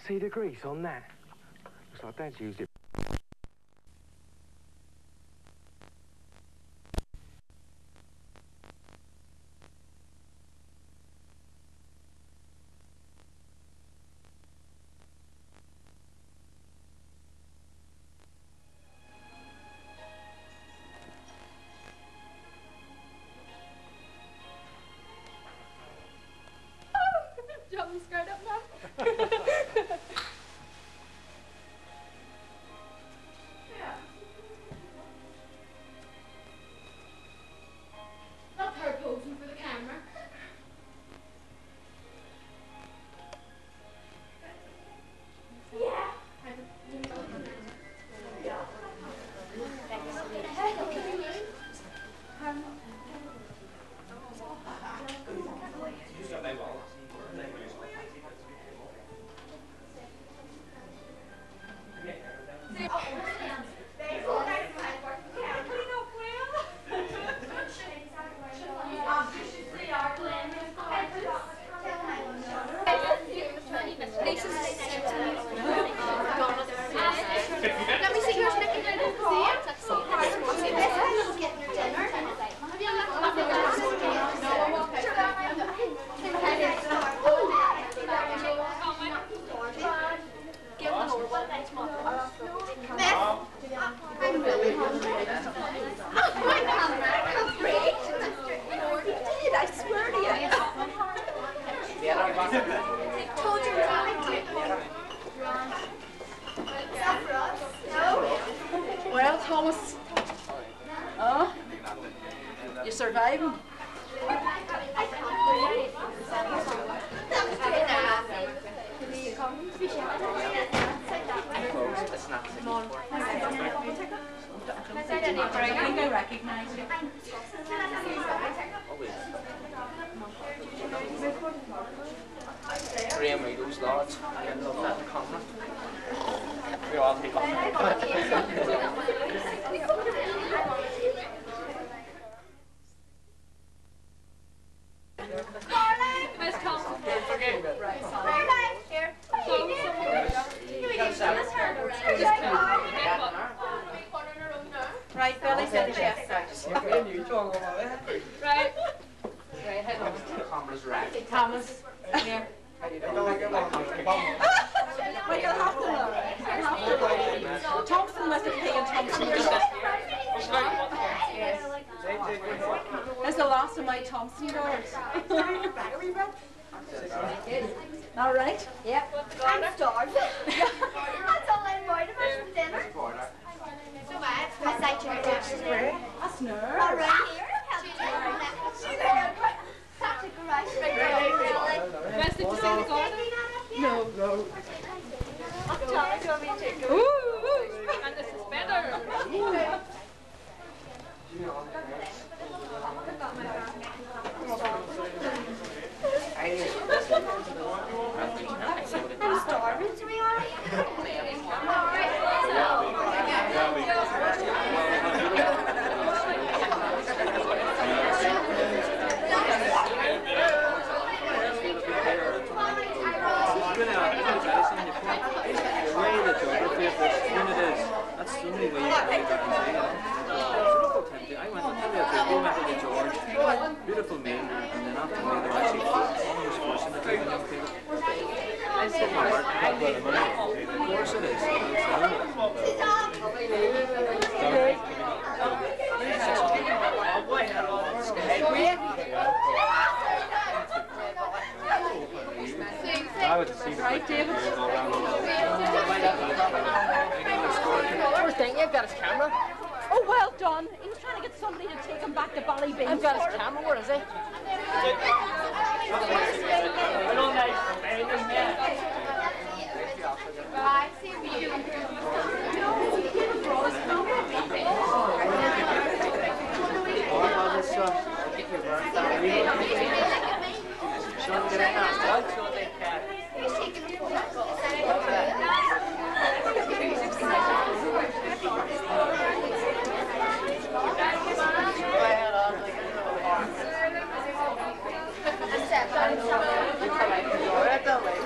See the grease on that? Looks like Dad's used it. Jump the skirt up now. That's her posing for the camera. Yeah. Let me see yours, Nicky. I'm really hungry. I swear to you. Told you no. Well, Thomas. Oh, you surviving? I think I recognize you. Graham Riddle's lads. I love that camera. We all pick up. Miss Thompson. Here. Right, Billy said yes. Right. Camera's right. Thomas, here. Well, you'll have to look. Thompson must have taken Thompson. That's the last of my Thompson doors. All right? Yep. I'm starved. That's all I'm worried about for dinner. So much. I say to your That's nerve. all right here. That's a garage. Wes, did you see the garden? No. Ooh, and the suspender. I'm starving, to be honest. That's the only way you can make that insane. I went on to George, beautiful man, and then after me they're actually almost forcing to take the young people. It's the hard part with the money. Of course it is. I would see the Right, David. First thing, you've got his camera. Oh, well done. He was trying to get somebody to take him back to Ballybean. I've got his camera. Where is he? I see you. Except I'm sorry.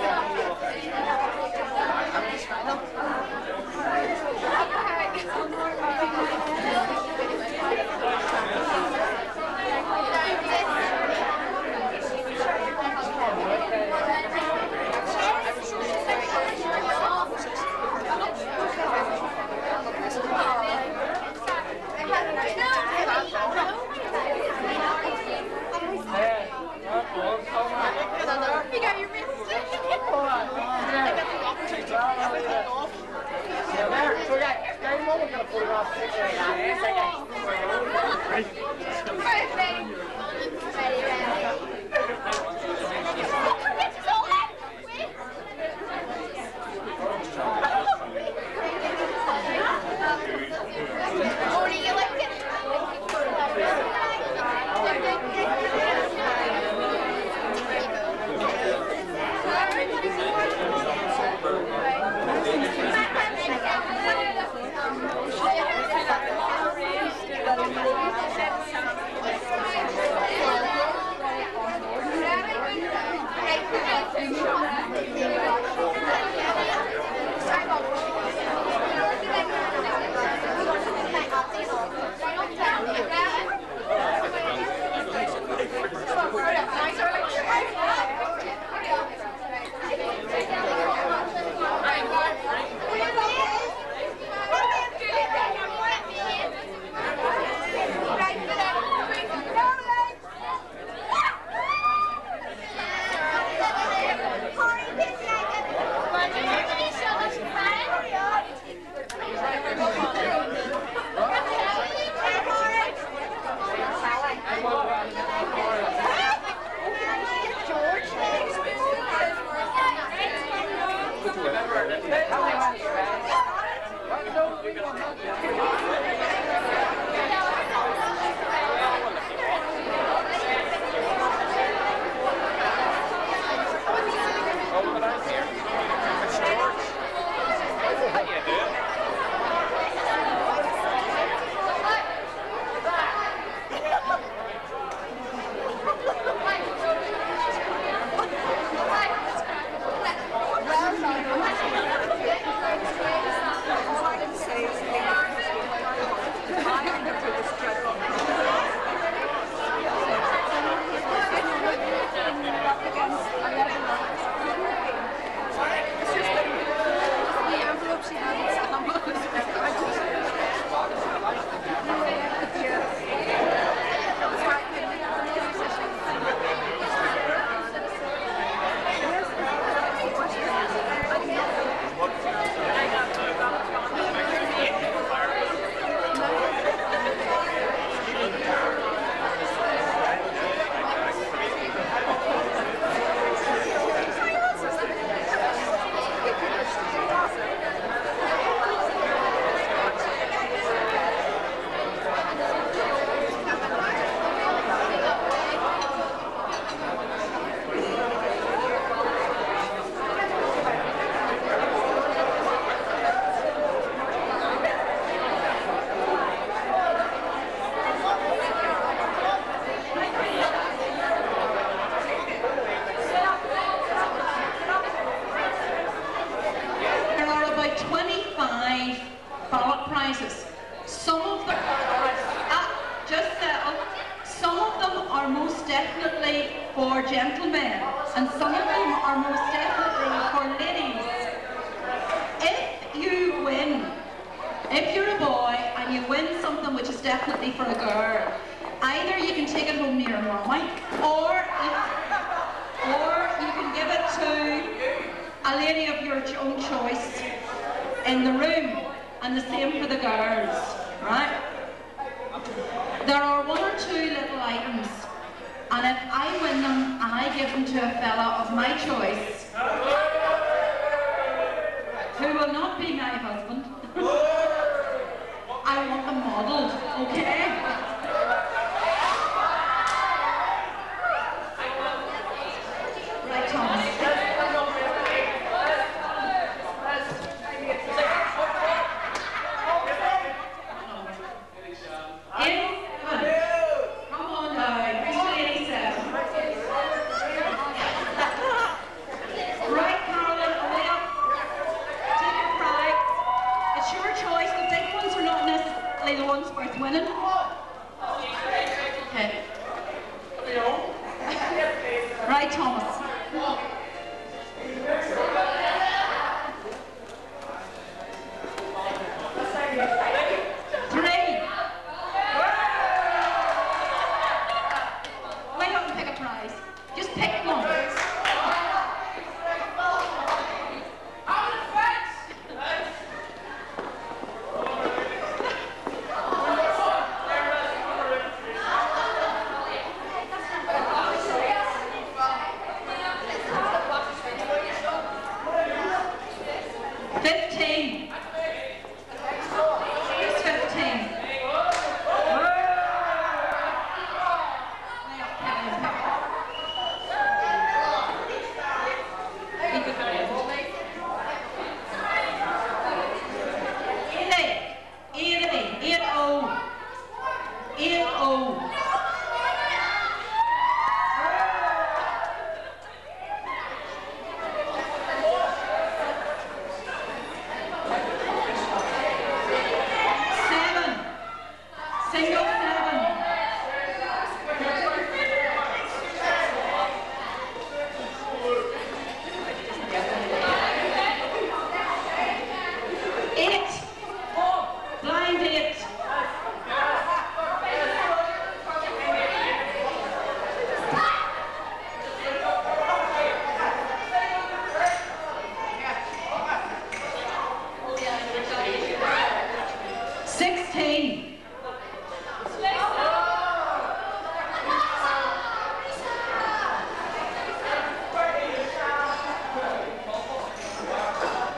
Right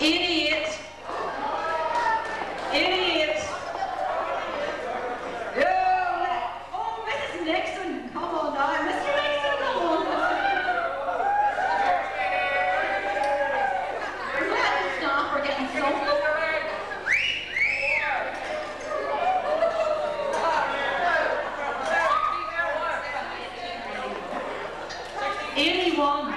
88. 88. Oh, Mrs. Nixon, come on now. Mr. Nixon, come on. Let the staff are getting something. 81.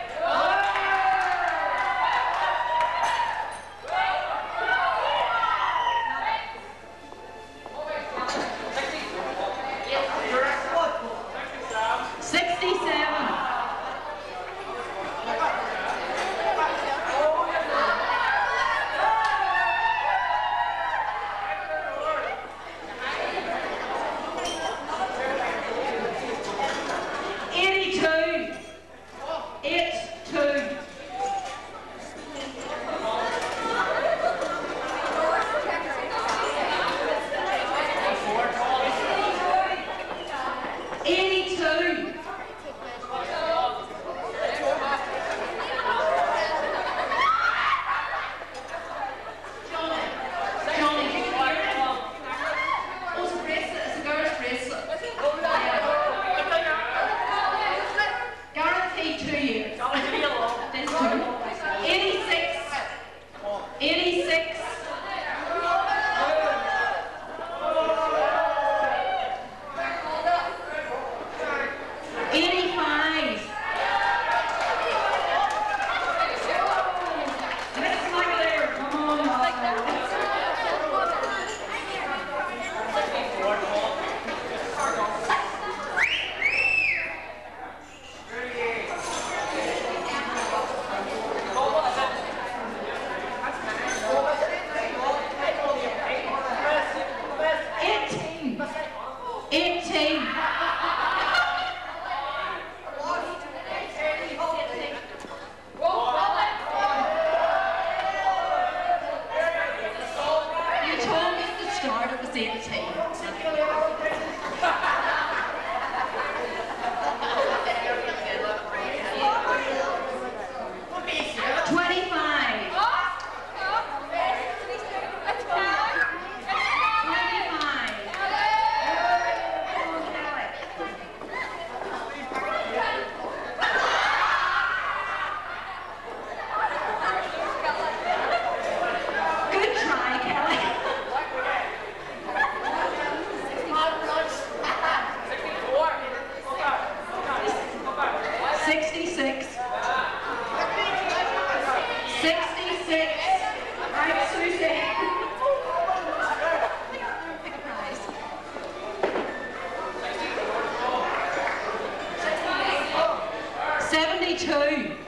72.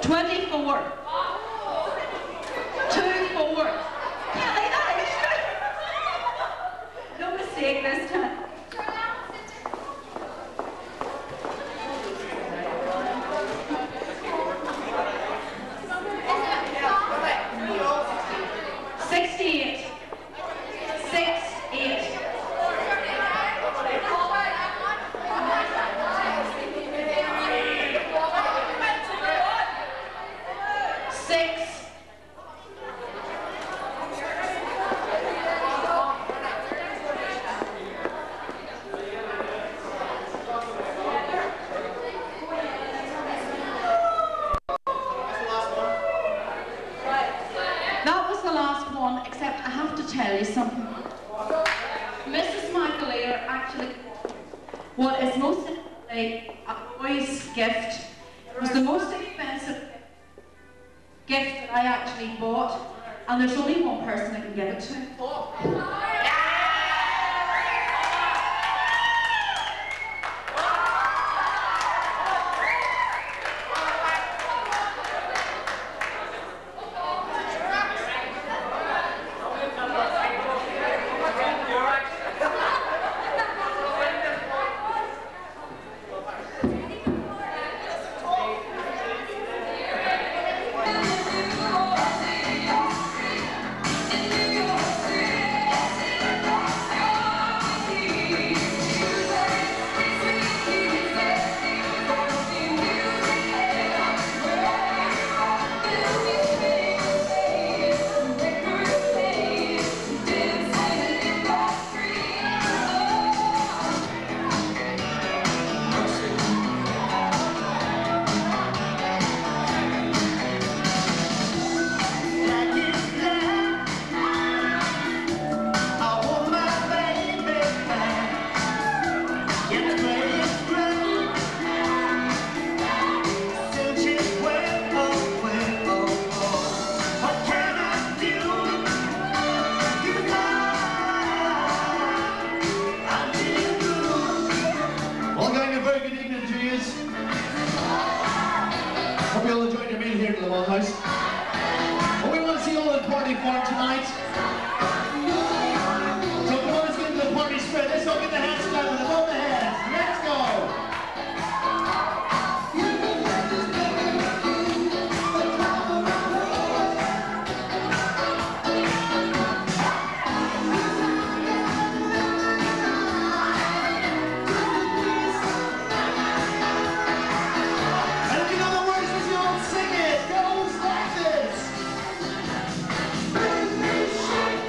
24. 24. No mistake this time. Except I have to tell you something. Mrs. McAleer actually, what is most a boy's gift, was the most expensive gift that I actually bought, and there's only one person I can give it to. Hope you all enjoyed your meal here at the Wall House. What we want to see all the party for tonight. So come on, let's get into the party spread. Let's go get the hands clapping above the heads. Let's go. Sing it! Goes like this!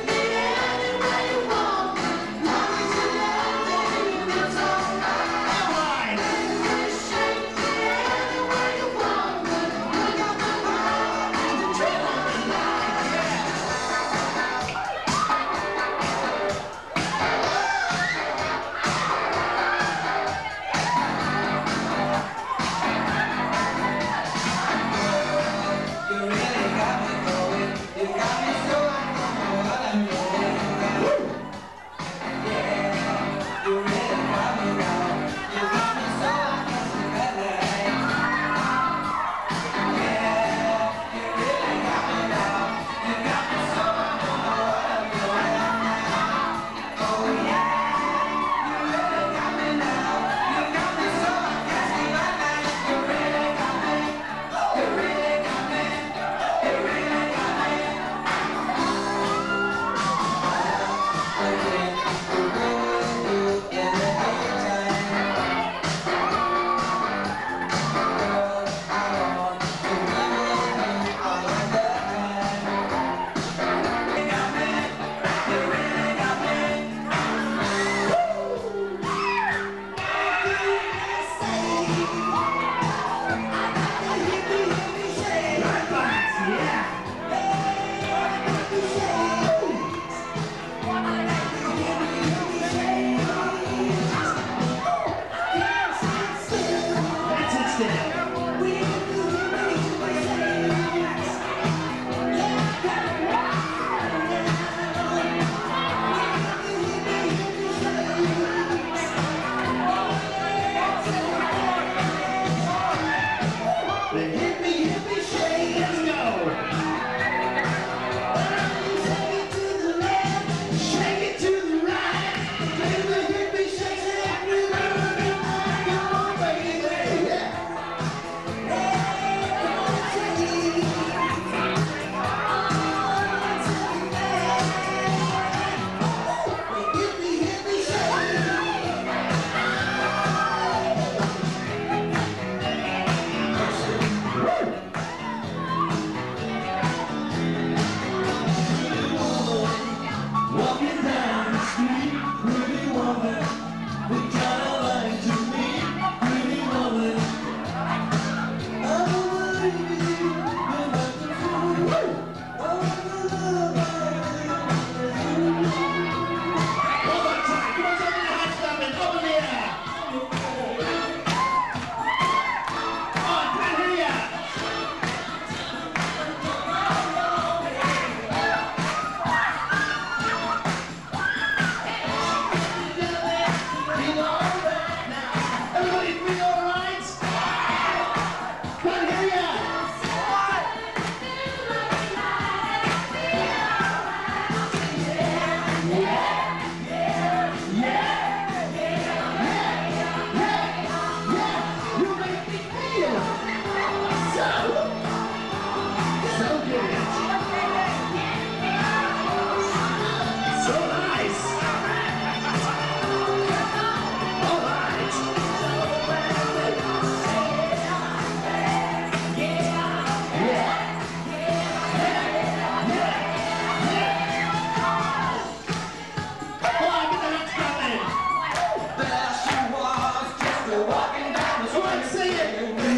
right, sing it.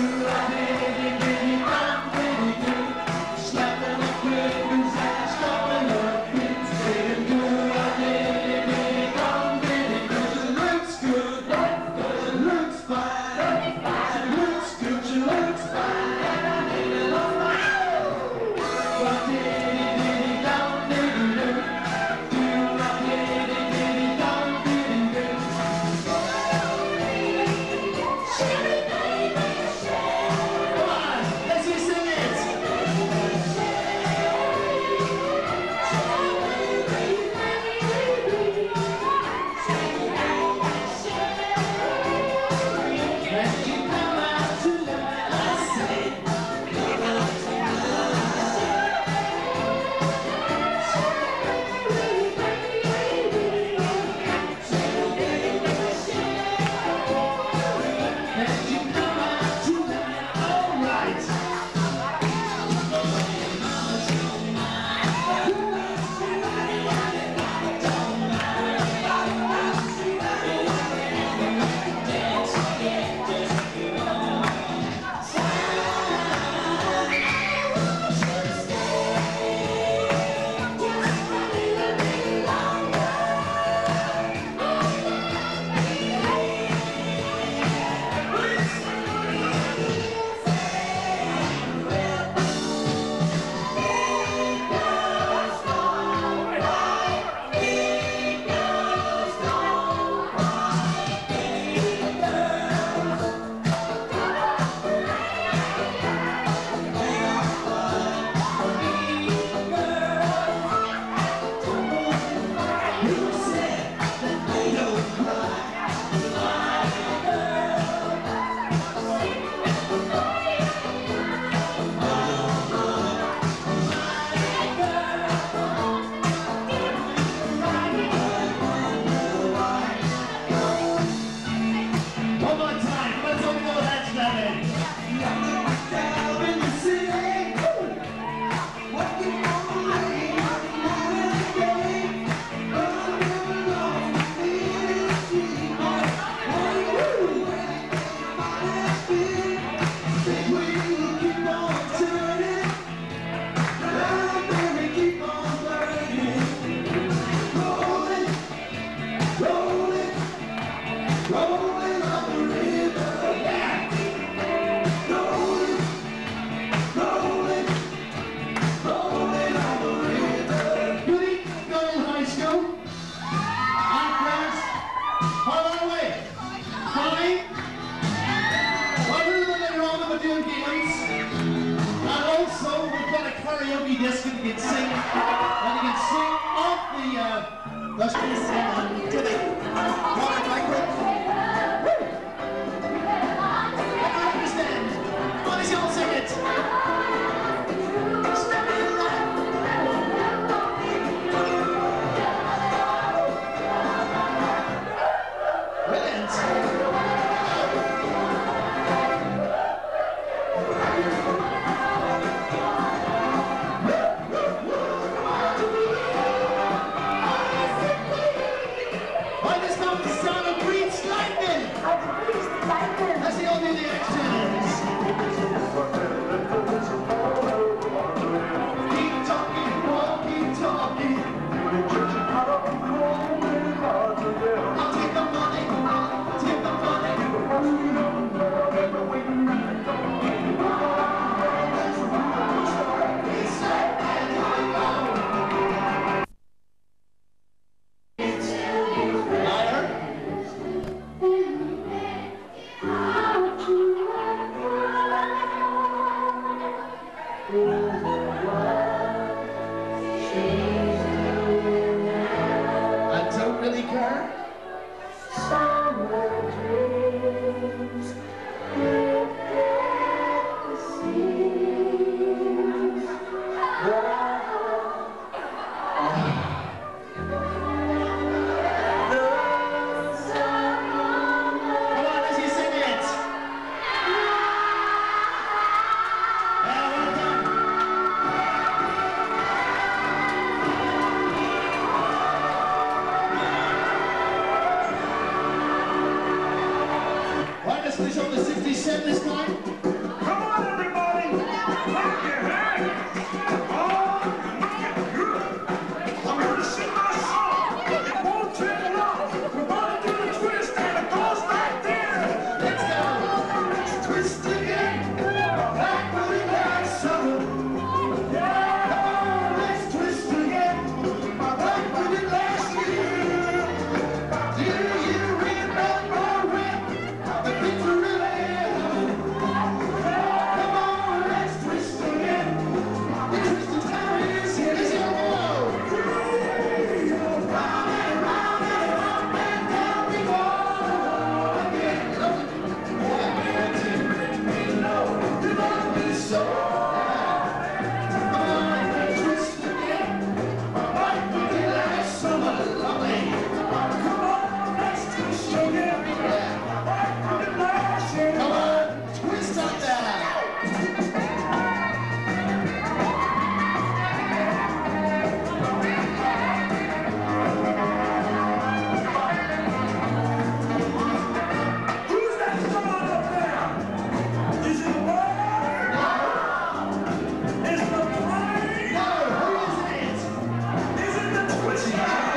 Slapping the fingers and stopping the beats, saying do a diddy diddy dum diddy do. It looks good, it looks fine, it looks good, she looks fine, and I need it on my own. A diddy diddy dum diddy do, do a diddy diddy dum diddy do. Come on, let's hear sing it. When you come out tonight, I say, when you come out tonight, all right. One more time, let's all go hands together. Down in the city, walking on the lane, night and day, running along the street. Think we will keep on turning, round and we keep on burning, rolling, rolling, rolling on the river, yeah. Rolling, rolling, rolling on the river. Good evening, Dundonald High School. I'm friends. By the way, Connie, a little bit later on we're doing games. And also we've got a karaoke disc and you can sing. And you can sing off the to the water microphone. I understand. Why don't you all sing it? Step in line. Brilliant. Why this time the sound of green lightning? Let's see all do the actions. Keep talking, walk, keep talking. I'll take the money, I'll take the money. It's like that, Liar. I don't really care. Come on, let's hear sing it. Yeah, well done. Right, let's finish on the 6 Is he set this time? Come on, everybody! Clap your hands! Oh, I'm here to sing my song. It won't take long. We're going to do the twist, and it goes right there. Let's go. Let's twist again. Like when we last summer. Yeah. Come on, let's twist again. Like we did last year. Do you remember when the things were really happening? Come on, let's twist again. The twisting time is here. Let's go. Round and round and up and down we go again. We know you love me so. Come on, let's twist again. Like we did last summer. Lovely. Come on, let's twist again. Like we did last year. Come on, twist up there. Who's that someone up there? Is it a boy? No. Is it a plane? No. Who is it? Is it the twister?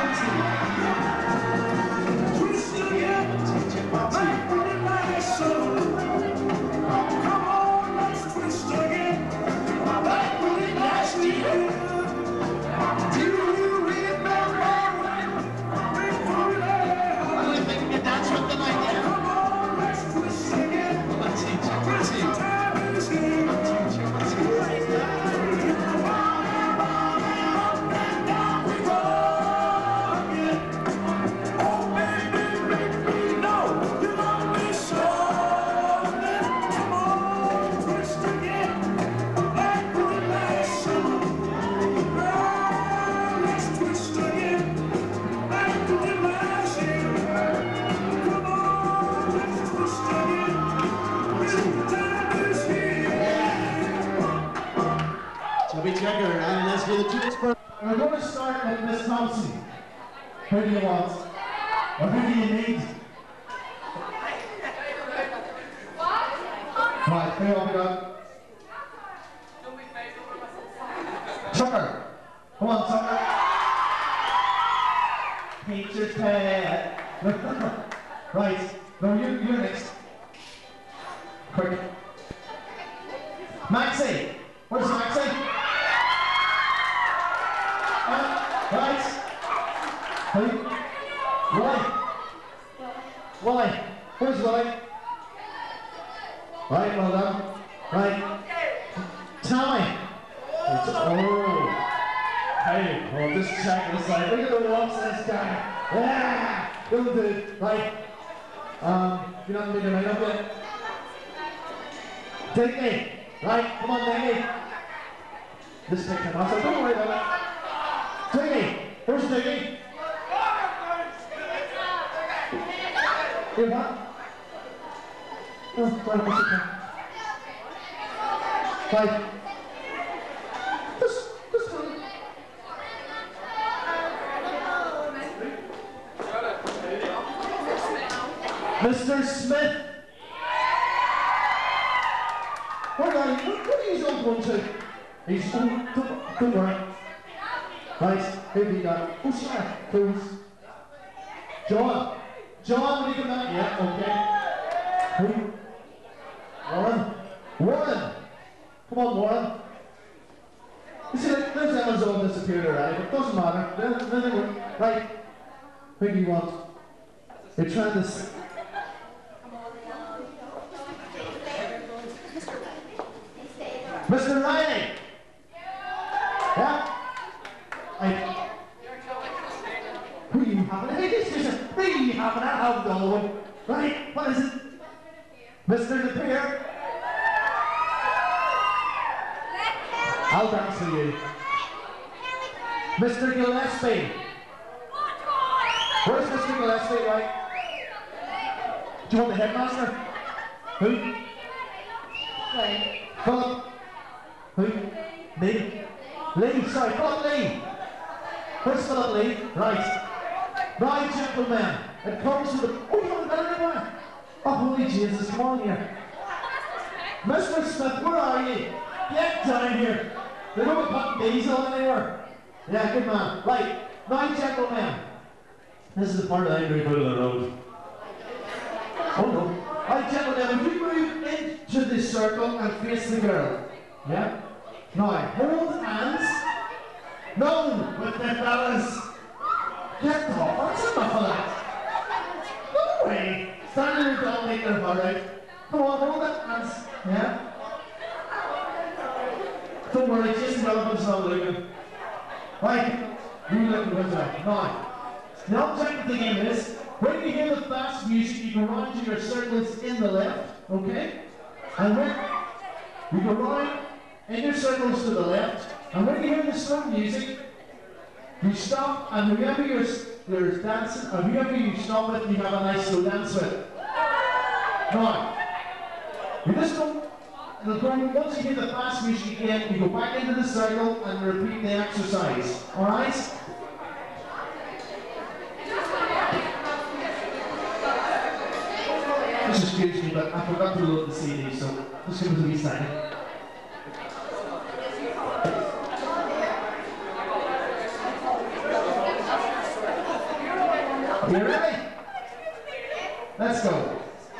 Twist again. Like we did last summer. Come on, let's twist again. Like we did last year. Do you remember when we were there? I don't think we can dance with them like that. Come on, let's twist again. Let's teach you. Let's teach you. Time is here. Let's teach you. Let's teach you. Round and round and up and down we go again. Oh, baby, make me know you love me so. Come on, twist again. Like we did last summer. Oh, let's twist again. Like we did last year. Come on, let's twist again. The time is here. Chubby Checker, and let's do the twist first. We're going to start with Miss Thompson. Who do you want? Or who do you need? Right, who have we got? Tucker. Come on, Tucker. Peter's pet. Right, no, you're next. Quick. Maxie. Where's Maxie? Right. Who? Why? Where's Willie? Right, well done. Right. Tommy. Oh. Hey, oh, this check is like, look at the walks of this guy. Yeah. Go dude. Right. You're not making right up yet. Digny. Right, come on, Digny. This pick him up, so don't worry about it. Digny. Where's Digny? Here, what? Oh, right, what's it called? Right. This one. Mr. Smith. What are you going to? He's don't worry. Right, here we go. Who's that? Who's? John. John, will you come back? Yeah, okay. Who? Warren. Warren. Come on, Warren. You see, like, those Emma's all disappeared already, but it doesn't matter. Right. Who do you want? You're trying to... Mr. Riley! Yeah? Who are you having? Hey, this is who are you having? I have the other one. Right? What is it? Mr. DePere? I'll dance for you. Mr. Gillespie. Where's Mr. Gillespie, right? Do you want the headmaster? Who? Philip. Who? Lee. Lee, sorry, Philip Lee. Where's Philip Lee? Right. Right, gentlemen. It comes to the... Oh, you haven't got it anywhere. Oh, holy Jesus, come on here. Mr. Smith, where are you? Get down here. They don't put diesel anywhere. Yeah, good man. Right, now gentlemen. This is the part that I'm going to go to the road. Oh no. Right, gentlemen, would you move into the circle and face the girl? Yeah? Now, hold hands. None with the fellas. Get off. That's enough of that. No way. Stand there and don't make their heart out. Come on, hold it, hands. Yeah? Don't worry, Jason Relevant's not looking. Right, you look good now. The object of the game is, when you hear the fast music, you go round to your circles in the left, okay? And when you go round in your circles to the left, and when you hear the slow music, you stop, and whoever you're dancing, or whoever you stop with, you have a nice slow dance with. Now, you just don't, once you hear the fast music again, you go back into the circle and repeat the exercise. Alright? Just excuse me, but I forgot to load the CD, so just give us a wee second. You ready? Let's go.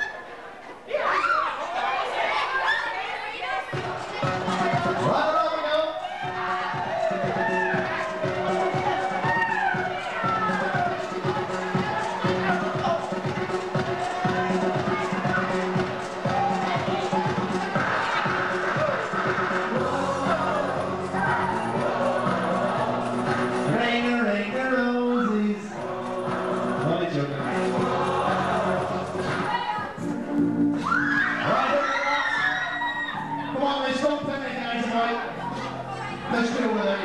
Let's get over there,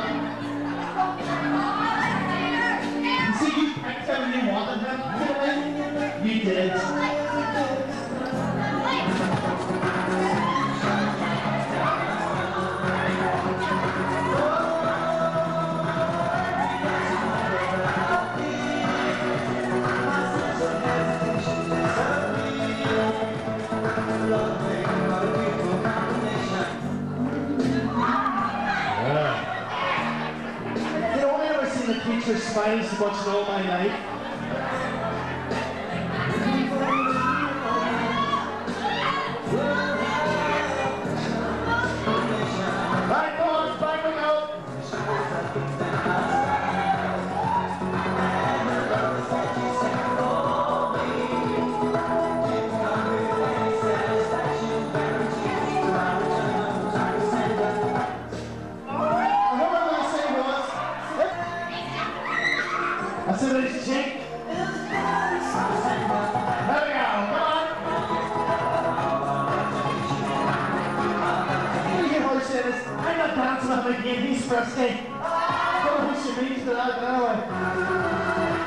you see, you picked everything you wanted him. You did. Teacher smiling so much in all my life. Right, go on, back we go. I said it's cheap. There we go, come on. You hear her say this? I'm not dancing on the game, he's frisky. I don't know who she means to that, anyway.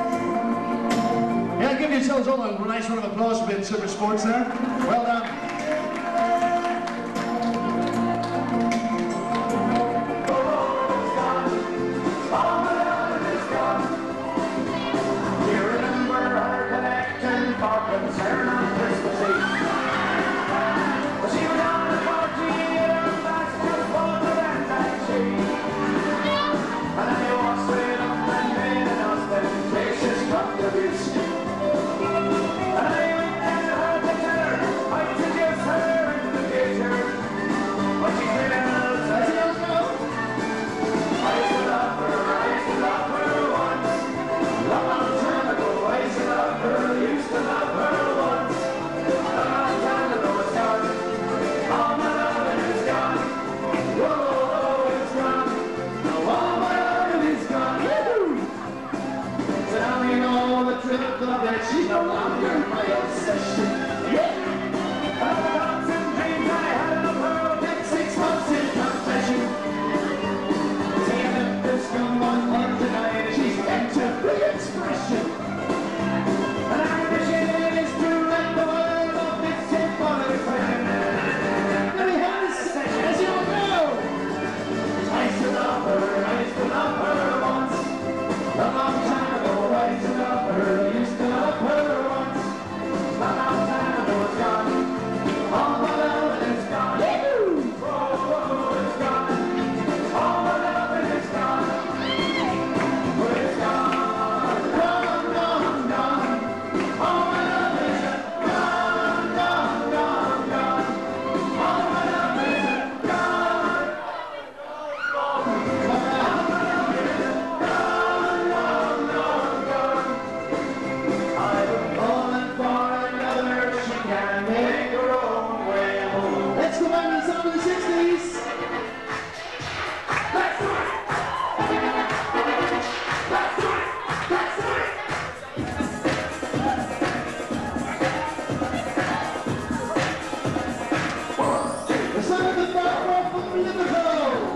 Yourselves all a nice round of applause for being super sports there. Well done. can make her own way home. Let's go back to the song of the 60s. Let's do it! Let's do it! Let's do it! The song of the bar off from Liverpool.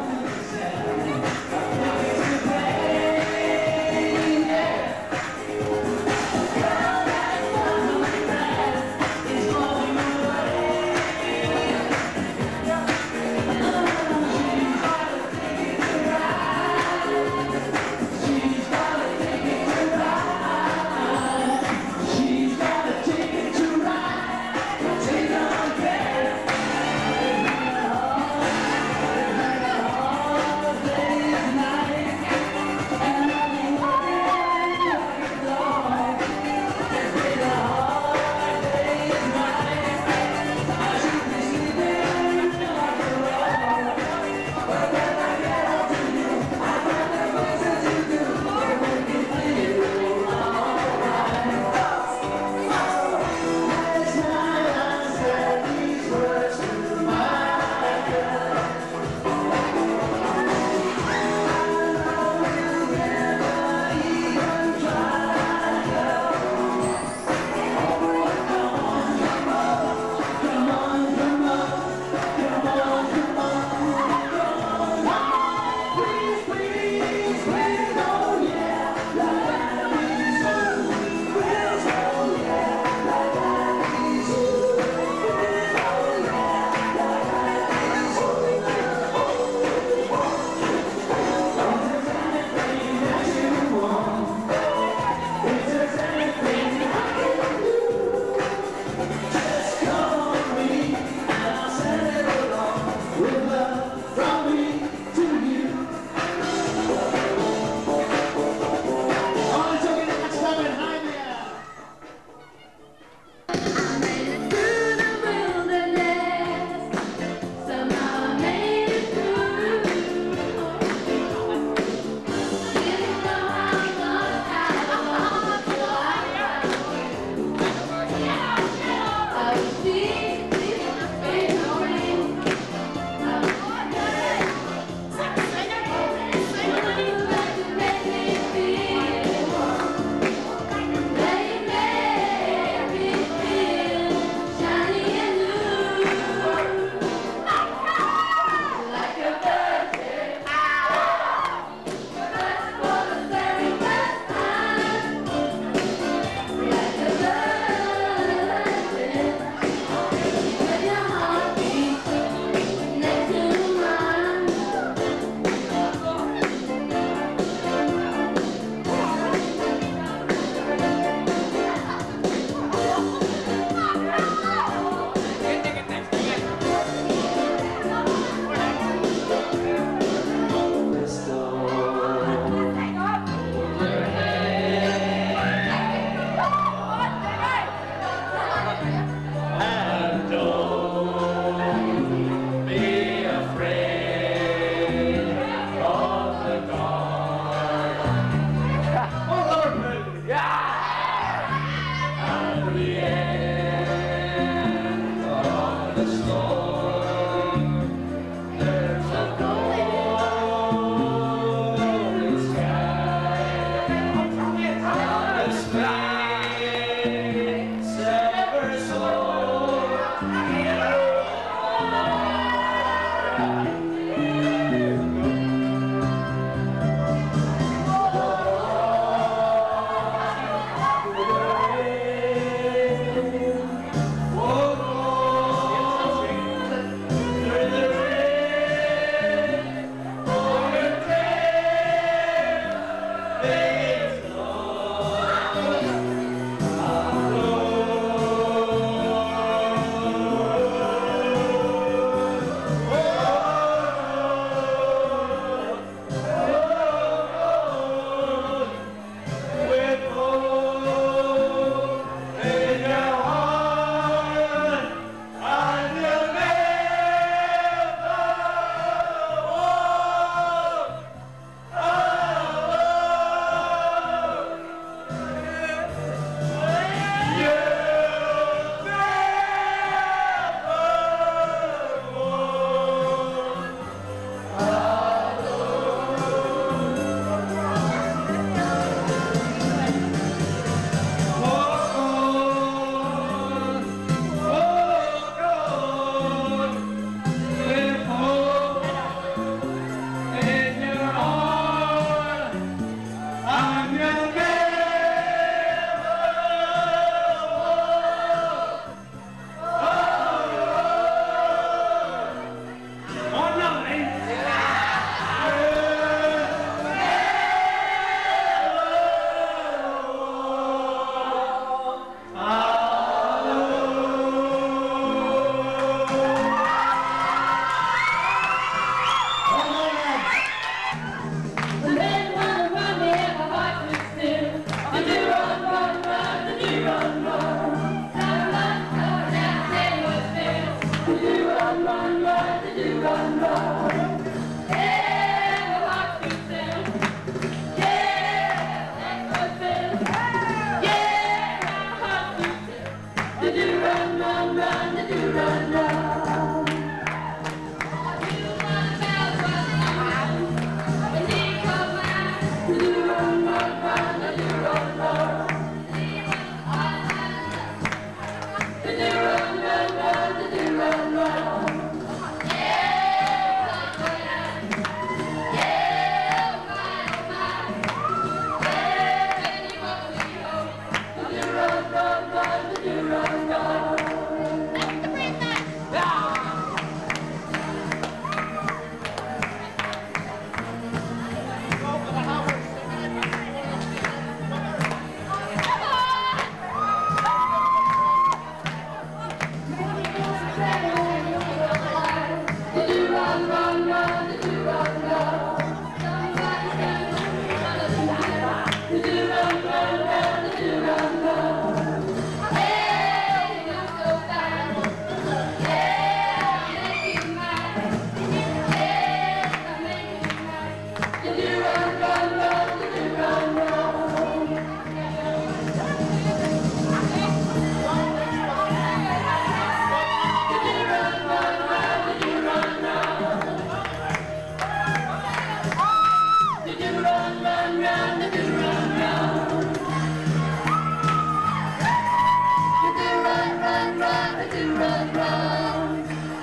run, run.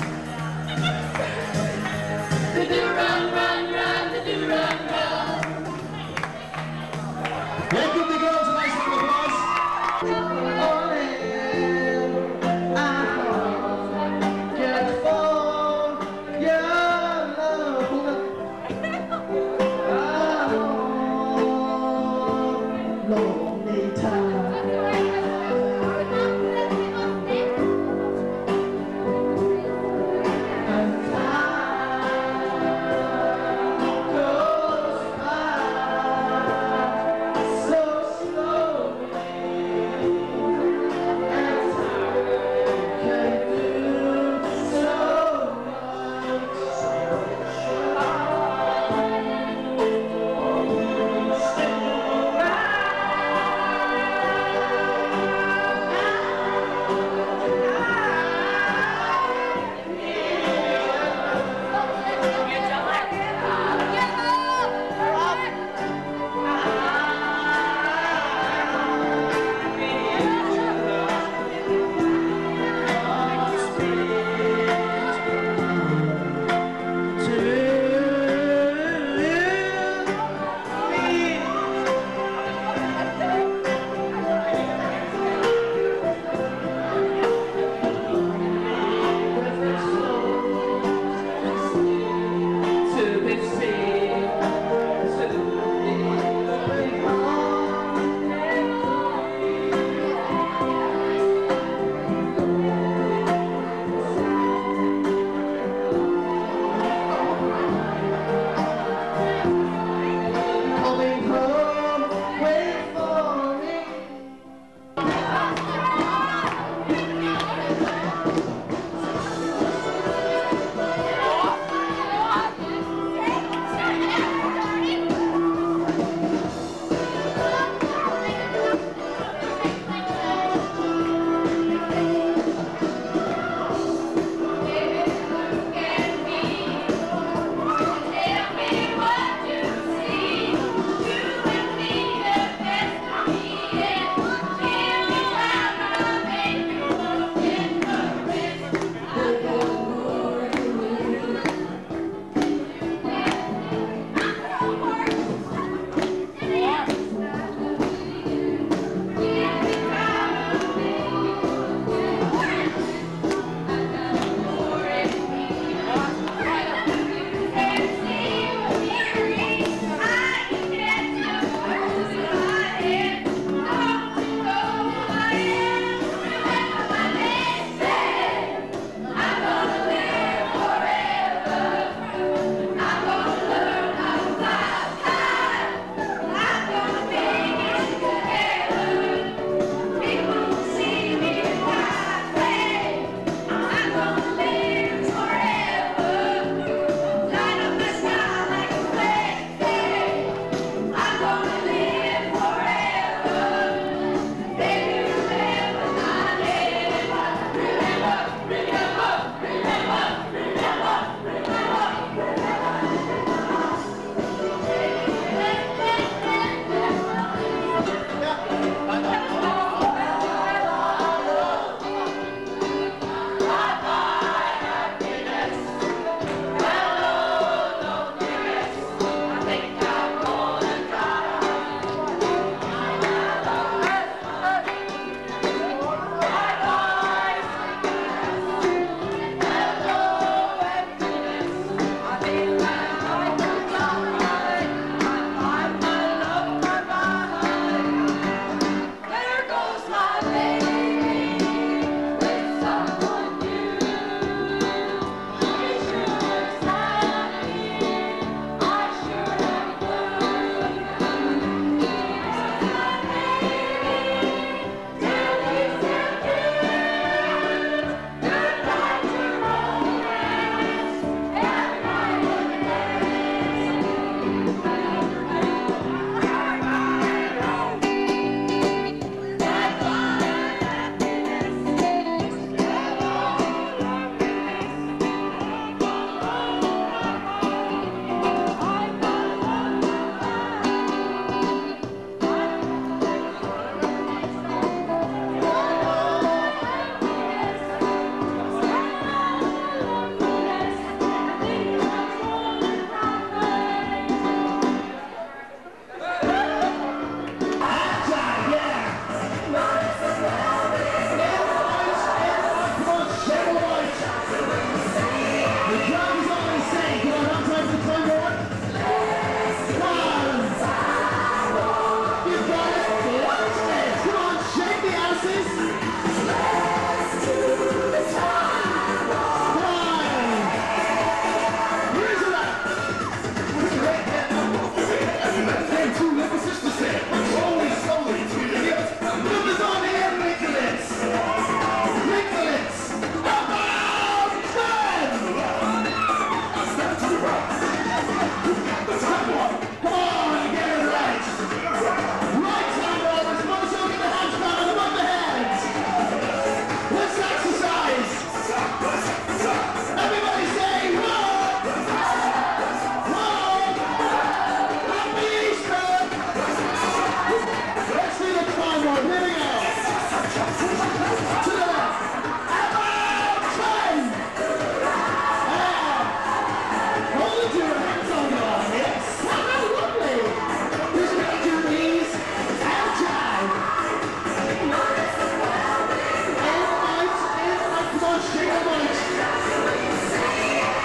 They do run, run, run. They do run, run. Yeah, give the girls a nice round of applause.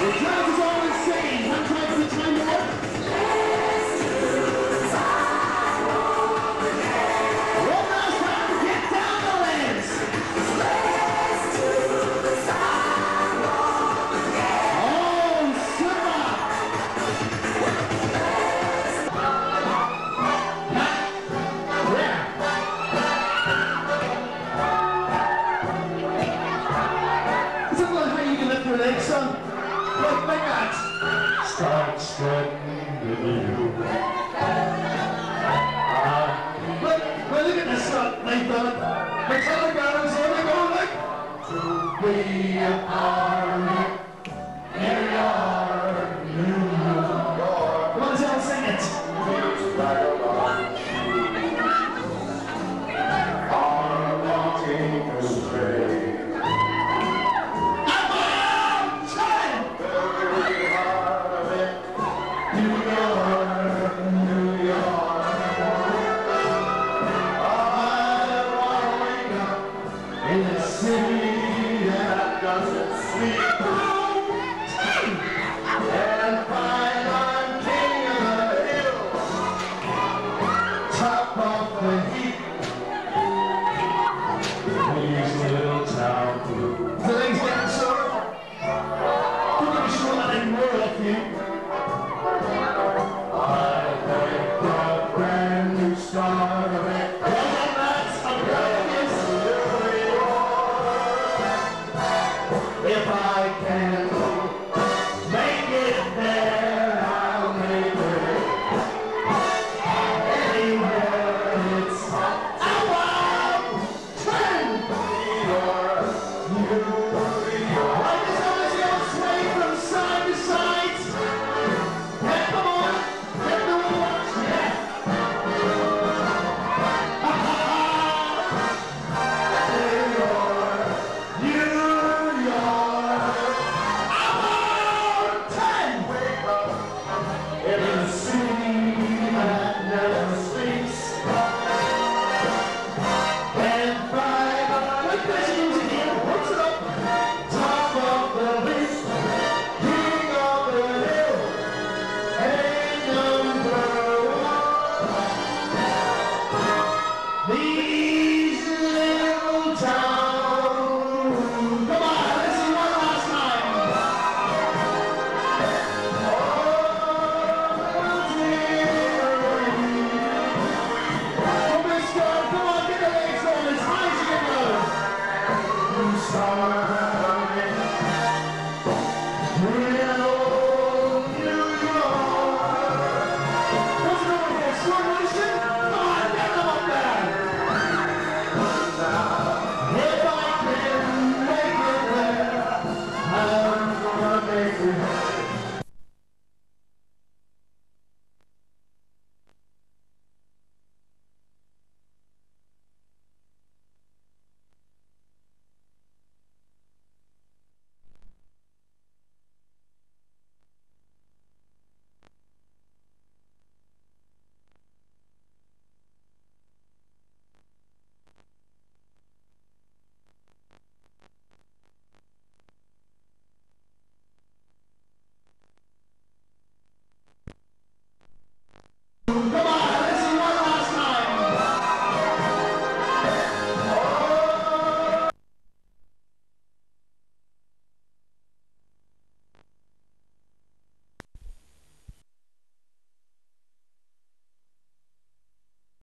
Start spreading the news. Well, look at this stuff they've done. The telegrams only go like to be a army. Here we are, New York. Come on, tell sing it. Please flag along. Our wanting to stray. In a city that doesn't sleep.